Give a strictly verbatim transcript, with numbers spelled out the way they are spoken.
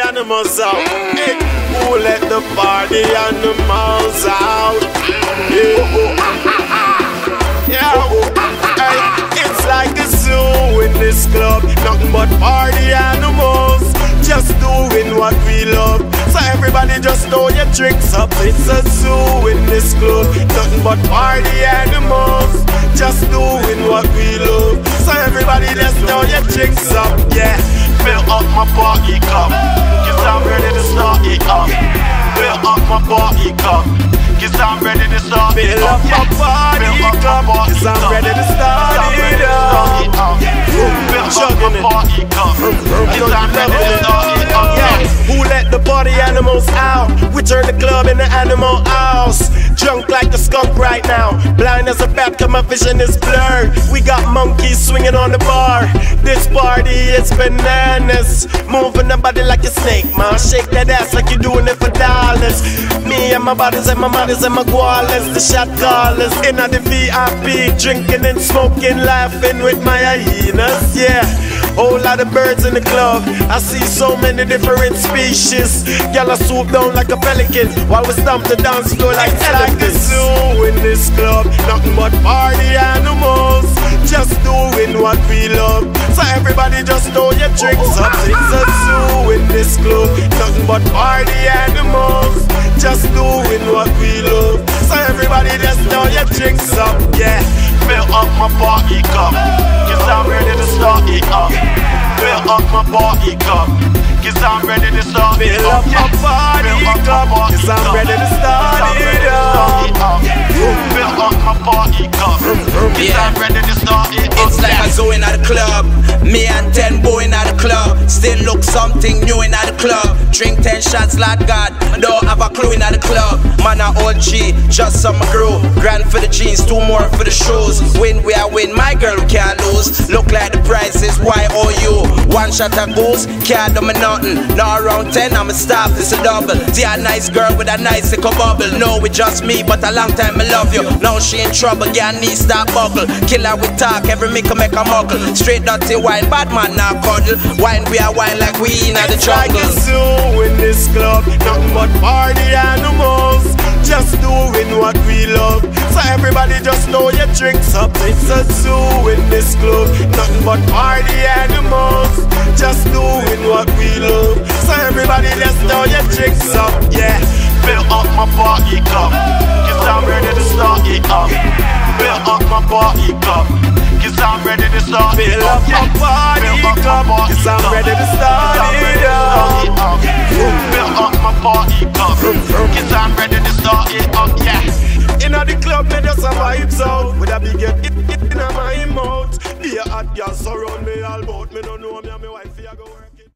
animals out? Hey, who let the party animals out? Yeah, yeah. Hey, it's like a zoo in this club, nothing but party animals, just doing what we love. So everybody just throw your drinks up. It's a zoo in this club, nothing but party animals, just doing what we love. So everybody just throw your drinks up, yeah. Fill up my party cup, cause I'm ready to start it up. Fill up my party cup, cause I'm ready to start it up. Fill up my party cup, cause I'm ready to start it up. Fill up my party cup, cause I'm ready to start it up. Who let the party animals out? We turn the club in the animal house. Drunk like a skunk right now, blind as a bat cause my vision is blurred. We got monkeys swinging on the bar. This party is bananas, moving the body like a snake, man. Shake that ass like you're doing it for dollars. Me and my bodies and my mothers and my koalas, the shot callers. In the V I P, drinking and smoking, laughing with my hyenas, yeah. Whole lot of birds in the club, I see so many different species. Y'all swoop down like a pelican while we stomp the dance floor like elephants. Like a zoo in this club, nothing but party animals, just doing what we love. So everybody just throw your drinks up. It's a zoo in this club, nothing but party animals, just doing what we love. So everybody just throw your drinks up, yeah. Fill up my party cup, cause I'm ready to start it up. Fill up my party cup, cause I'm ready to start it up. Fill up my party cup, cause I'm ready to start it up. Fill up my party cup, cause I'm ready to start it up. It's like a zoo in the club, me and ten boy in the club. Still look something new in the club. Drink ten shots like God, don't have a clue in the club. Man a old G, just some crew. Grand for the jeans, two more for the shoes. Win we are win, my girl we can't lose. Look like the price is Y O U. One shot of goose, can't do me nothing. Now around ten, I'm a stop, it's a double. See a nice girl with a nice little bubble. No, it's just me, but a long time I love you. Now she in trouble, girl knees start buckle. Kill her with talk, every make her make a muckle. Straight dirty wine, bad man now cuddle. Wine we are wine like we in the jungle. It's like a zoo in this club, nothing but party animals, just doing what we love. So everybody just throw your drinks up. It's a zoo in this club, nothing but party animals, just doing what we love. So everybody just throw your drinks up, yeah. Fill up my party cup, cause I'm ready to start it up. Fill up my party cup, cause I'm ready to start it up. Fill up my party cup, cause I'm ready to start it up. Fill up my party cup, cause I'm ready to start it up, yeah. In the club, they just a vibes out with a big